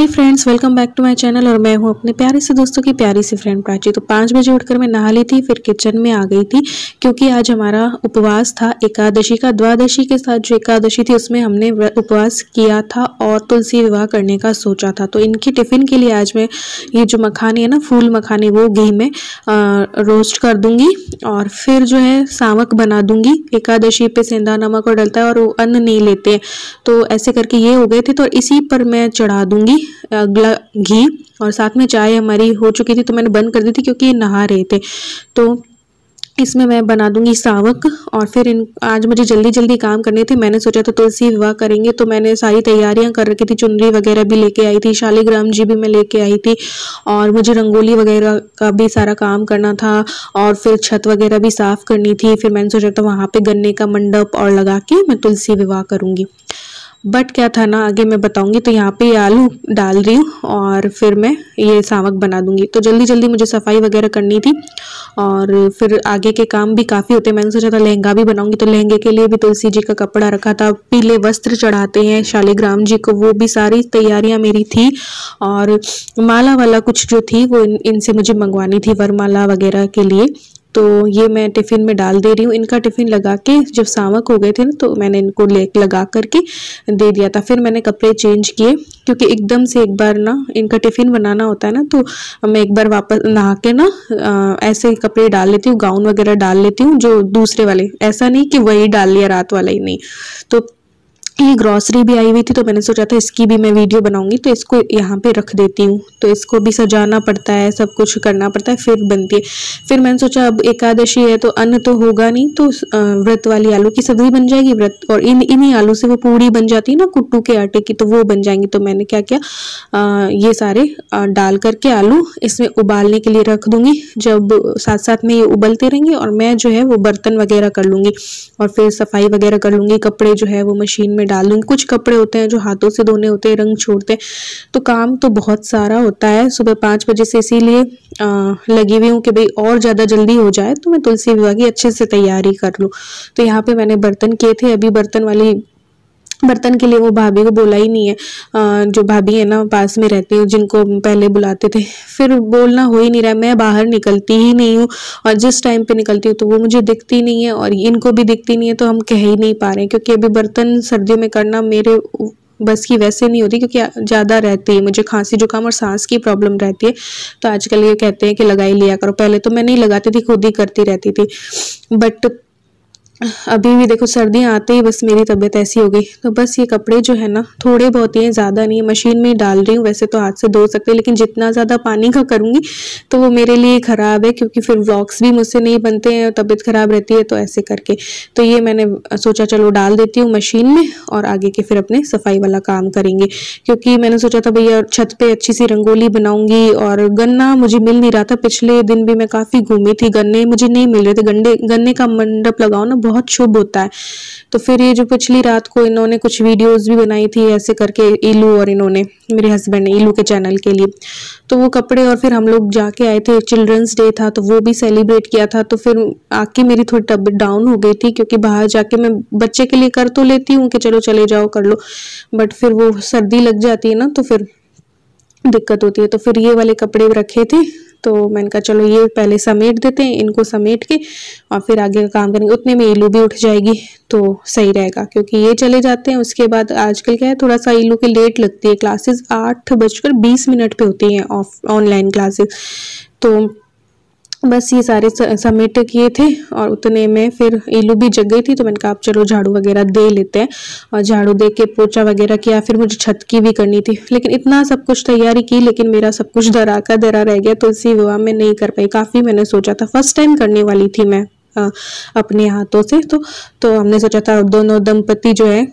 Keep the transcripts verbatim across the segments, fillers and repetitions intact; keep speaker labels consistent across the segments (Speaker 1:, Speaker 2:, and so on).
Speaker 1: Hi friends, welcome back to my channel. और मैं हूं अपने प्यारे से दोस्तों की प्यारी सी फ्रेंड प्राची। तो पाँच बजे उठकर मैं नहा ली थी, फिर किचन में आ गई थी क्योंकि आज हमारा उपवास था एकादशी का। द्वादशी के साथ जो एकादशी थी उसमें हमने उपवास किया था और तुलसी विवाह करने का सोचा था। तो इनकी टिफ़िन के लिए आज मैं ये जो मखानी है ना, फूल मखानी, वो घी में रोस्ट कर दूंगी और फिर जो है सावक बना दूंगी। एकादशी पे सेंधा नमक और डलता है और वो अन्न नहीं लेते हैं, तो ऐसे करके ये हो गए थे। तो इसी पर मैं चढ़ा दूंगी अगला घी। और साथ में चाय हमारी हो चुकी थी तो मैंने बंद कर दी थी क्योंकि ये नहा रहे थे। तो इसमें मैं बना दूंगी सावक। और फिर इन आज मुझे जल्दी जल्दी काम करने थे। मैंने सोचा था तुलसी विवाह करेंगे तो मैंने सारी तैयारियां कर रखी थी। चुनरी वगैरह भी लेके आई थी, शालिग्राम जी भी मैं लेके आई थी और मुझे रंगोली वगैरह का भी सारा काम करना था और फिर छत वगैरह भी साफ करनी थी। फिर मैंने सोचा था वहाँ पे गन्ने का मंडप और लगा के मैं तुलसी विवाह करूँगी। बट क्या था ना, आगे मैं बताऊंगी। तो यहाँ पे आलू डाल रही हूँ और फिर मैं ये सावक बना दूंगी। तो जल्दी जल्दी मुझे सफाई वगैरह करनी थी और फिर आगे के काम भी काफ़ी होते हैं। मैंने सोचा था लहंगा भी बनाऊंगी, तो लहंगे के लिए भी तुलसी जी का कपड़ा रखा था। पीले वस्त्र चढ़ाते हैं शालिग्राम जी को, वो भी सारी तैयारियां मेरी थी। और माला वाला कुछ जो थी वो इन, इनसे मुझे मंगवानी थी, वरमाला वगैरह के लिए। तो ये मैं टिफ़िन में डाल दे रही हूँ। इनका टिफ़िन लगा के जब सावक हो गए थे ना तो मैंने इनको ले लगा करके दे दिया था। फिर मैंने कपड़े चेंज किए क्योंकि एकदम से एक बार ना इनका टिफ़िन बनाना होता है ना, तो मैं एक बार वापस नहा के ना ऐसे कपड़े डाल लेती हूँ, गाउन वगैरह डाल लेती हूँ जो दूसरे वाले, ऐसा नहीं कि वही डाल लिया रात वाला ही नहीं। तो ये ग्रॉसरी भी आई हुई थी तो मैंने सोचा था इसकी भी मैं वीडियो बनाऊंगी, तो इसको यहाँ पे रख देती हूँ। तो इसको भी सजाना पड़ता है, सब कुछ करना पड़ता है, फिर बनती है। फिर मैंने सोचा अब एकादशी है तो अन्न तो होगा नहीं, तो व्रत वाली आलू की सब्जी बन जाएगी। व्रत और इन इन्हीं आलू से वो पूड़ी बन जाती है ना कुट्टू के आटे की, तो वो बन जाएंगी। तो मैंने क्या किया, आ, ये सारे आ, डाल करके आलू इसमें उबालने के लिए रख दूंगी। जब साथ साथ में ये उबलते रहेंगे और मैं जो है वो बर्तन वगैरह कर लूँगी और फिर सफाई वगैरह कर लूँगी। कपड़े जो है वो मशीन में डाल दूंगी। कुछ कपड़े होते हैं जो हाथों से धोने होते हैं, रंग छोड़ते हैं, तो काम तो बहुत सारा होता है सुबह पाँच बजे से। इसीलिए लगी हुई हूँ कि भाई और ज़्यादा जल्दी हो जाए तो मैं तुलसी विवाह की अच्छे से तैयारी कर लूँ। तो यहाँ पे मैंने बर्तन किए थे। अभी बर्तन वाली बर्तन के लिए वो भाभी को बोला ही नहीं है, आ, जो भाभी है ना पास में रहती है जिनको पहले बुलाते थे, फिर बोलना हो ही नहीं रहा है। मैं बाहर निकलती ही नहीं हूँ और जिस टाइम पे निकलती हूँ तो वो मुझे दिखती नहीं है और इनको भी दिखती नहीं है, तो हम कह ही नहीं पा रहे हैं क्योंकि अभी बर्तन सर्दियों में करना मेरे बस की वैसे नहीं होती क्योंकि ज़्यादा रहती है, मुझे खांसी जुकाम और सांस की प्रॉब्लम रहती है। तो आजकल ये कहते हैं कि लगा ही लिया करो। पहले तो मैं नहीं लगाती थी, खुद ही करती रहती थी। बट अभी भी देखो सर्दियाँ आते ही बस मेरी तबीयत ऐसी हो गई। तो बस ये कपड़े जो है ना थोड़े बहुत ही हैं, ज़्यादा नहीं है, मशीन में ही डाल रही हूँ। वैसे तो हाथ से धो सकते हैं लेकिन जितना ज़्यादा पानी का करूँगी तो वो मेरे लिए ख़राब है क्योंकि फिर व्लॉग्स भी मुझसे नहीं बनते हैं और तबीयत ख़राब रहती है, तो ऐसे करके। तो ये मैंने सोचा चलो डाल देती हूँ मशीन में और आगे के फिर अपने सफाई वाला काम करेंगे। क्योंकि मैंने सोचा था भैया छत पर अच्छी सी रंगोली बनाऊँगी और गन्ना मुझे मिल नहीं रहा था। पिछले दिन भी मैं काफ़ी घूमी थी, गन्ने मुझे नहीं मिल रहे थे। गन्ने गन्ने का मंडप लगाओ ना, बहुत शुभ होता है। तो फिर ये जो पिछली रात को इन्होंने कुछ वीडियोस भी बनाई थी ऐसे करके, इलू और इन्होंने, मेरे हस्बैंड ने, इलू के चैनल के लिए। तो वो कपड़े और फिर हम लोग जाके आए थे, चिल्ड्रंस डे था तो वो भी सेलिब्रेट किया था। तो फिर आके मेरी थोड़ी तबीयत डाउन हो गई थी क्योंकि बाहर जाके मैं बच्चे के लिए कर तो लेती हूँ कि चलो चले जाओ कर लो, बट फिर वो सर्दी लग जाती है ना तो फिर दिक्कत होती है। तो फिर ये वाले कपड़े रखे थे तो मैंने कहा चलो ये पहले समेट देते हैं, इनको समेट के और फिर आगे का काम करेंगे। उतने में इलू भी उठ जाएगी तो सही रहेगा क्योंकि ये चले जाते हैं। उसके बाद आजकल क्या है, थोड़ा सा इलू के लेट लगती है क्लासेस, आठ बजकर बीस मिनट पे होती हैं ऑफ ऑनलाइन क्लासेस। तो बस ये सारे समेट किए थे और उतने में फिर इलू भी जग गई थी। तो मैंने कहा आप चलो झाड़ू वगैरह दे लेते हैं और झाड़ू दे के पोछा वगैरह किया। फिर मुझे छत की भी करनी थी लेकिन इतना सब कुछ तैयारी की लेकिन मेरा सब कुछ धरा का धरा रह गया। तुलसी विवाह में नहीं कर पाई। काफ़ी मैंने सोचा था, फर्स्ट टाइम करने वाली थी मैं आ, अपने हाथों से। तो तो हमने सोचा था दोनों दंपति जो है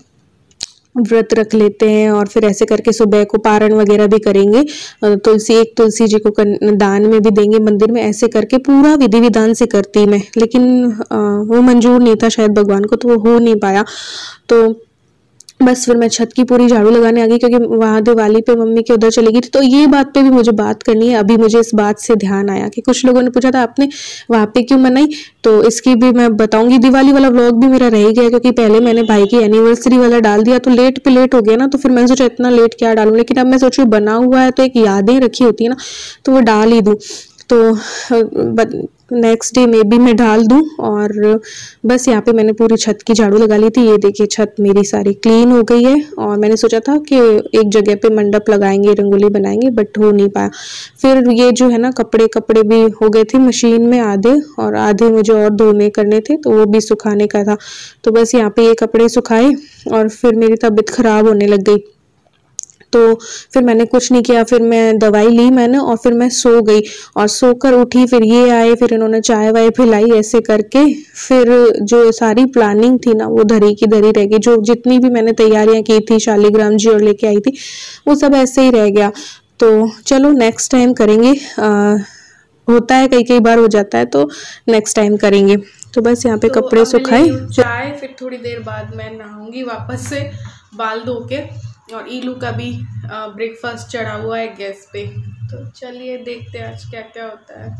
Speaker 1: व्रत रख लेते हैं और फिर ऐसे करके सुबह को पारण वगैरह भी करेंगे। तुलसी एक तुलसी जी को दान में भी देंगे मंदिर में, ऐसे करके पूरा विधि विधान से करती मैं। लेकिन वो मंजूर नहीं था शायद भगवान को, तो वो हो नहीं पाया। तो बस फिर मैं छत की पूरी झाड़ू लगाने आ गई, क्योंकि वहाँ दिवाली पे मम्मी के उधर चली गई थी। तो ये बात पे भी मुझे बात करनी है। अभी मुझे इस बात से ध्यान आया कि कुछ लोगों ने पूछा था आपने वहाँ पे क्यों मनाई, तो इसकी भी मैं बताऊंगी। दिवाली वाला व्लॉग भी मेरा रह गया, क्योंकि पहले मैंने भाई की एनिवर्सरी वाला डाल दिया तो लेट पे लेट हो गया ना, तो फिर मैंने सोचा इतना लेट क्या डालूं, लेकिन अब मैं सोचूं बना हुआ है तो एक यादें रखी होती है ना, तो वो डाल ही दूँ। तो नेक्स्ट डे में भी मैं डाल दूं। और बस यहाँ पे मैंने पूरी छत की झाड़ू लगा ली थी। ये देखिए छत मेरी सारी क्लीन हो गई है। और मैंने सोचा था कि एक जगह पे मंडप लगाएंगे, रंगोली बनाएंगे, बट हो नहीं पाया। फिर ये जो है ना कपड़े कपड़े भी हो गए थे मशीन में आधे, और आधे मुझे और धोने करने थे, तो वो भी सुखाने का था। तो बस यहाँ पे ये कपड़े सुखाए और फिर मेरी तबीयत खराब होने लग गई। तो फिर मैंने कुछ नहीं किया, फिर मैं दवाई ली मैंने और फिर मैं सो गई। और सोकर उठी, फिर ये आए, फिर इन्होंने चाय वाय पिलाई, ऐसे करके फिर जो सारी प्लानिंग थी ना वो धरी की धरी रह गई। जो जितनी भी मैंने तैयारियां की थी शालिग्राम जी और लेके आई थी, वो सब ऐसे ही रह गया। तो चलो नेक्स्ट टाइम करेंगे। आ, होता है कई कई बार हो जाता है, तो नेक्स्ट टाइम करेंगे। तो बस यहाँ पे तो कपड़े सुखाए चाय, फिर थोड़ी देर बाद मैं नहाऊंगी वापस से बाल धो के। और ईलू का भी ब्रेकफास्ट चढ़ा हुआ है गैस पे। तो चलिए देखते हैं आज क्या क्या होता है।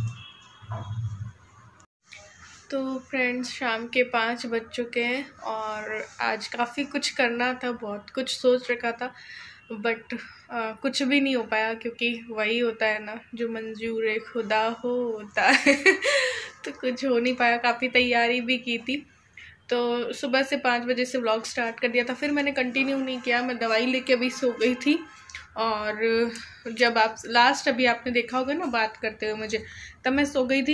Speaker 1: तो फ्रेंड्स शाम के पाँच बज चुके हैं और आज काफ़ी कुछ करना था, बहुत कुछ सोच रखा था, बट आ, कुछ भी नहीं हो पाया, क्योंकि वही होता है ना जो मंजूर खुदा हो होता है। तो कुछ हो नहीं पाया। काफ़ी तैयारी भी की थी, तो सुबह से पाँच बजे से व्लॉग स्टार्ट कर दिया था, फिर मैंने कंटिन्यू नहीं किया। मैं दवाई लेके अभी सो गई थी। और जब आप लास्ट अभी आपने देखा होगा ना बात करते हुए मुझे, तब मैं सो गई थी।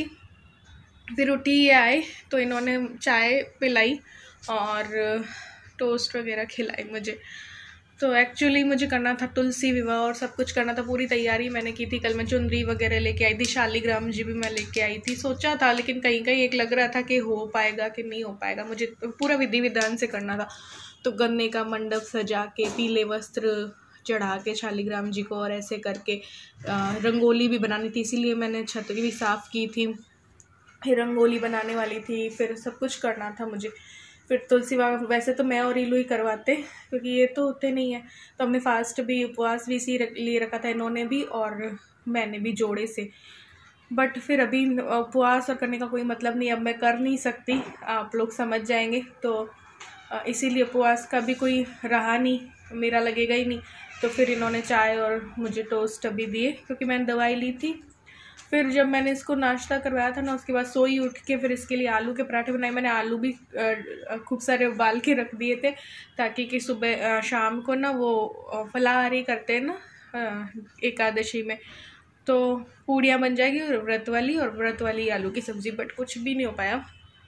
Speaker 1: फिर उठी ये आए तो इन्होंने चाय पिलाई और टोस्ट वगैरह खिलाई मुझे। तो एक्चुअली मुझे करना था तुलसी विवाह और सब कुछ करना था, पूरी तैयारी मैंने की थी। कल मैं चुनरी वगैरह लेके आई थी, शालिग्राम जी भी मैं लेके आई थी, सोचा था, लेकिन कहीं कहीं एक लग रहा था कि हो पाएगा कि नहीं हो पाएगा। मुझे पूरा विधि विधान से करना था। तो गन्ने का मंडप सजा के, पीले वस्त्र चढ़ा के शालिग्राम जी को, और ऐसे करके रंगोली भी बनानी थी, इसीलिए मैंने छत भी साफ़ की थी, फिर रंगोली बनाने वाली थी, फिर सब कुछ करना था मुझे। फिर तुलसी विवाह वैसे तो मैं और ईलू ही करवाते, क्योंकि ये तो होते नहीं है। तो हमने फास्ट भी, उपवास भी इसी लिए रखा था, इन्होंने भी और मैंने भी जोड़े से। बट फिर अभी उपवास और करने का कोई मतलब नहीं, अब मैं कर नहीं सकती, आप लोग समझ जाएंगे। तो इसीलिए उपवास का भी कोई रहा नहीं, मेरा लगेगा ही नहीं। तो फिर इन्होंने चाय और मुझे टोस्ट अभी दिए, क्योंकि मैंने दवाई ली थी। फिर जब मैंने इसको नाश्ता करवाया था ना, उसके बाद सोई उठ के फिर इसके लिए आलू के पराठे बनाए। मैंने आलू भी खूब सारे उबाल के रख दिए थे, ताकि कि सुबह शाम को ना वो फलाहारी करते हैं ना एकादशी में, तो पूड़ियाँ बन जाएगी और व्रत वाली और व्रत वाली आलू की सब्ज़ी। बट कुछ भी नहीं हो पाया।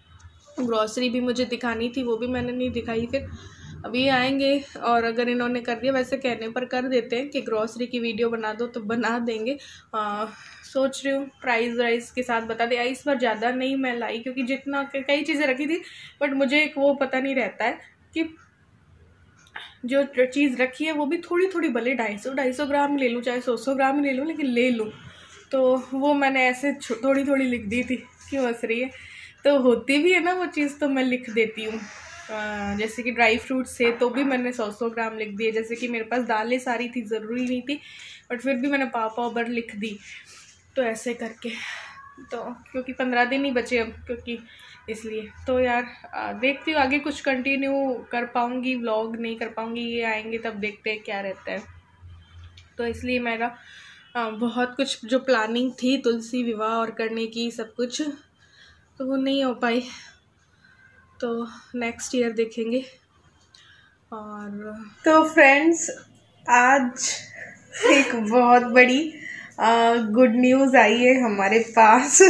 Speaker 1: ग्रॉसरी भी मुझे दिखानी थी, वो भी मैंने नहीं दिखाई। फिर अभी आएंगे और अगर इन्होंने कर दिया, वैसे कहने पर कर देते हैं कि ग्रॉसरी की वीडियो बना दो तो बना देंगे। आ, सोच रही हूँ प्राइस वाइस के साथ बता दें। इस बार ज़्यादा नहीं मैं लाई, क्योंकि जितना कई चीज़ें रखी थी, बट मुझे एक वो पता नहीं रहता है कि जो चीज़ रखी है वो भी थोड़ी थोड़ी, भले ढाई सौ ढाई सौ ग्राम ले लूँ, चाहे सौ सौ ग्राम ले लूँ, लेकिन ले लूँ। तो वो मैंने ऐसे थोड़ी थोड़ी लिख दी थी। क्यों हंस रही है? तो होती भी है ना वो चीज़, तो मैं लिख देती हूँ। जैसे कि ड्राई फ्रूट्स से तो भी मैंने सौ सौ ग्राम लिख दिए। जैसे कि मेरे पास दालें सारी थी, ज़रूरी नहीं थी, बट फिर भी मैंने पाव पाव भर लिख दी। तो ऐसे करके, तो क्योंकि पंद्रह दिन ही बचे अब, क्योंकि इसलिए। तो यार देखती हूँ आगे कुछ कंटिन्यू कर पाऊँगी, व्लॉग नहीं कर पाऊँगी, ये आएंगे तब देखते हैं क्या रहता है। तो इसलिए मेरा बहुत कुछ जो प्लानिंग थी तुलसी विवाह और करने की सब कुछ, तो वो नहीं हो पाई। तो नेक्स्ट ईयर देखेंगे। और तो फ्रेंड्स आज एक बहुत बड़ी गुड न्यूज़ आई है हमारे पास।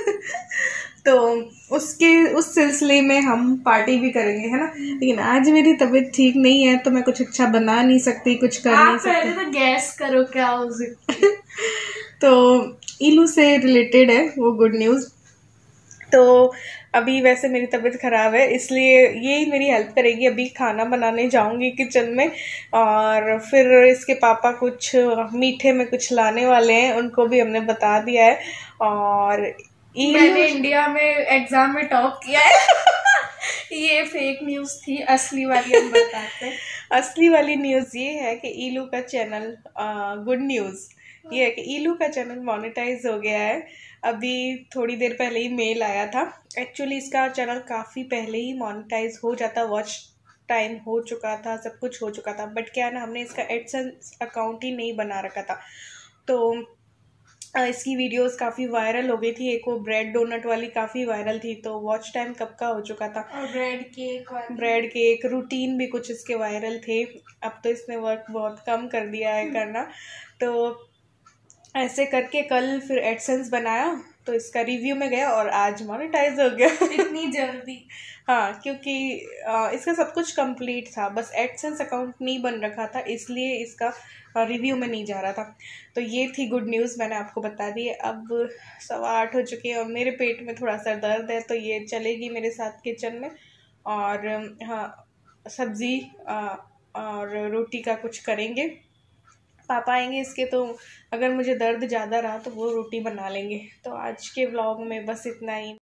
Speaker 1: तो उसके उस सिलसिले में हम पार्टी भी करेंगे, है ना। लेकिन आज मेरी तबीयत ठीक नहीं है, तो मैं कुछ अच्छा बना नहीं सकती, कुछ कर नहीं सकती। आप पहले तो गैस करो क्या हो सकता। तो ईलू से रिलेटेड है वो गुड न्यूज़। तो अभी वैसे मेरी तबीयत ख़राब है, इसलिए यही मेरी हेल्प करेगी। अभी खाना बनाने जाऊंगी किचन में, और फिर इसके पापा कुछ मीठे में कुछ लाने वाले हैं, उनको भी हमने बता दिया है। और मैंने इंडिया में एग्ज़ाम में टॉप किया है।
Speaker 2: ये फेक न्यूज़ थी, असली वाली हम बताते हैं।
Speaker 1: असली वाली न्यूज़ ये है कि ईलू का चैनल, गुड न्यूज़ ये है कि ईलू का चैनल मोनेटाइज हो गया है। अभी थोड़ी देर पहले ही मेल आया था। एक्चुअली इसका चैनल काफ़ी पहले ही मोनेटाइज हो जाता, वॉच टाइम हो चुका था, सब कुछ हो चुका था, बट क्या ना हमने इसका एडसेंस अकाउंट ही नहीं बना रखा था। तो इसकी वीडियोस काफ़ी वायरल हो गई थी। एक वो ब्रेड डोनट वाली काफ़ी वायरल थी, तो वॉच टाइम कब का हो चुका था।
Speaker 2: और ब्रेड केक वाली,
Speaker 1: ब्रेड केक रूटीन भी कुछ इसके वायरल थे। अब तो इसने वर्क बहुत कम कर दिया है करना। तो ऐसे करके कल फिर एडसेंस बनाया, तो इसका रिव्यू में गया और आज मोनेटाइज हो गया।
Speaker 2: इतनी जल्दी?
Speaker 1: हाँ, क्योंकि आ, इसका सब कुछ कंप्लीट था, बस एडसेंस अकाउंट नहीं बन रखा था, इसलिए इसका रिव्यू में नहीं जा रहा था। तो ये थी गुड न्यूज़, मैंने आपको बता दी। अब सवा आठ हो चुके हैं और मेरे पेट में थोड़ा सा दर्द है, तो ये चलेगी मेरे साथ किचन में। और हाँ, सब्ज़ी और रोटी का कुछ करेंगे। पापा आएंगे इसके, तो अगर मुझे दर्द ज़्यादा रहा तो वो रोटी बना लेंगे। तो आज के व्लॉग में बस इतना ही।